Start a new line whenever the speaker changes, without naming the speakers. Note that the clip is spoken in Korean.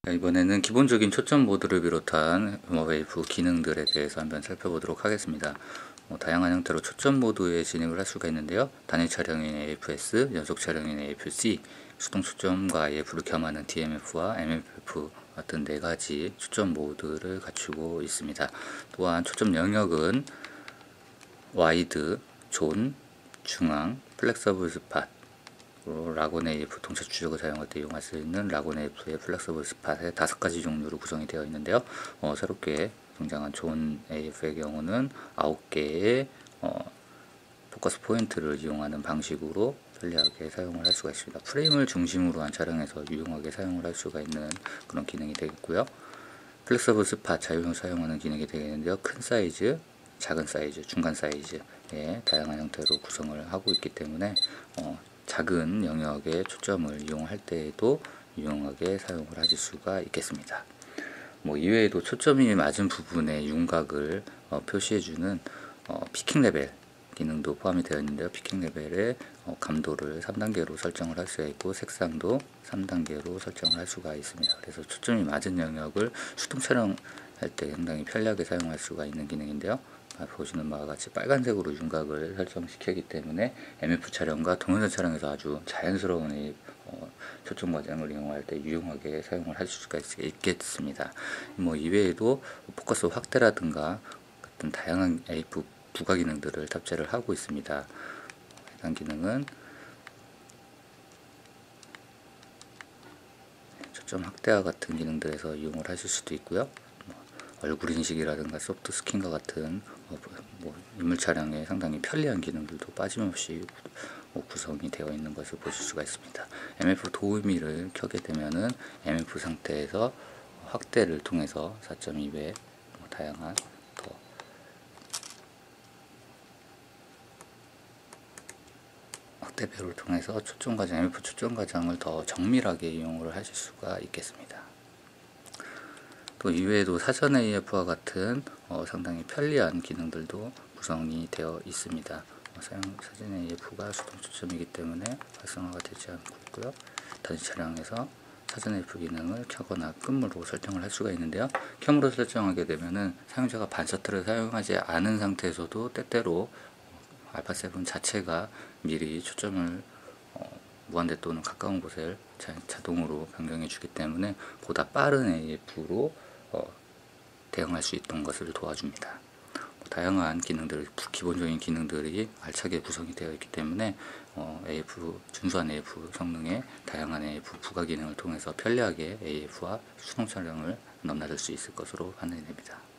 이번에는 기본적인 초점 모드를 비롯한 웨이브 기능들에 대해서 한번 살펴보도록 하겠습니다. 다양한 형태로 초점 모드에 진입을 할 수가 있는데요. 단일 촬영인 AFS, 연속 촬영인 AFC, 수동 초점과 AF를 겸하는 DMF와 MFF 같은 4가지 초점 모드를 갖추고 있습니다. 또한 초점 영역은 와이드, 존, 중앙, 플렉서블 스팟, 라곤 AF 동차 추적을 사용할 때 이용할 수 있는 라곤 AF의 플렉서블 스팟의 5가지 종류로 구성이 되어 있는데요. 새롭게 등장한 존 AF의 경우는 9개의 포커스 포인트를 이용하는 방식으로 편리하게 사용을 할 수가 있습니다. 프레임을 중심으로 한 촬영에서 유용하게 사용을 할 수가 있는 그런 기능이 되겠고요. 플렉서블 스팟 자유형 사용하는 기능이 되겠는데요. 큰 사이즈, 작은 사이즈, 중간 사이즈의 다양한 형태로 구성을 하고 있기 때문에 작은 영역의 초점을 이용할 때에도 유용하게 사용을 하실 수가 있겠습니다. 이외에도 초점이 맞은 부분의 윤곽을 표시해주는 피킹 레벨 기능도 포함이 되어 있는데요. 피킹 레벨의 감도를 3단계로 설정을 할 수가 있고 색상도 3단계로 설정을 할 수가 있습니다. 그래서 초점이 맞은 영역을 수동 촬영할 때 상당히 편리하게 사용할 수가 있는 기능인데요. 보시는 바와 같이 빨간색으로 윤곽을 설정시켰기 때문에 MF 촬영과 동영상 촬영에서 아주 자연스러운 초점 과정을 이용할 때 유용하게 사용을 할 수가 있겠습니다. 이외에도 포커스 확대라든가 같은 다양한 AF 부가 기능들을 탑재를 하고 있습니다. 해당 기능은 초점 확대와 같은 기능들에서 이용을 하실 수도 있고요. 얼굴 인식이라든가 소프트 스킨과 같은 인물 촬영에 상당히 편리한 기능들도 빠짐없이 구성이 되어 있는 것을 보실 수가 있습니다. MF 도우미를 켜게 되면은 MF 상태에서 확대를 통해서 4.2배 다양한 확대배를 통해서 초점 과정, MF 초점 과정을 더 정밀하게 이용을 하실 수가 있겠습니다. 또 이외에도 사전 AF와 같은 상당히 편리한 기능들도 구성이 되어 있습니다. 사전 AF가 수동 초점이기 때문에 활성화가 되지 않고 있고요. 단위 촬영에서 사전 AF 기능을 켜거나 끄므로 설정을 할 수가 있는데요. 켬으로 설정하게 되면은 사용자가 반셔터를 사용하지 않은 상태에서도 때때로 알파7 자체가 미리 초점을 무한대 또는 가까운 곳에 자동으로 변경해 주기 때문에 보다 빠른 AF로 대응할 수 있던 것을 도와줍니다. 다양한 기능들, 기본적인 기능들이 알차게 구성이 되어 있기 때문에 준수한 AF 성능의 다양한 AF 부가 기능을 통해서 편리하게 AF와 수동 촬영을 넘나들 수 있을 것으로 판단이 됩니다.